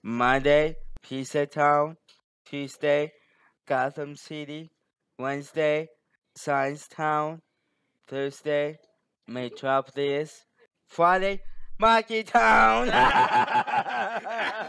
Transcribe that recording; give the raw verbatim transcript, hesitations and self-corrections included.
Monday, Pizza Town. Tuesday, Gotham City. Wednesday, Science Town. Thursday, Metropolis. Friday, Market Town.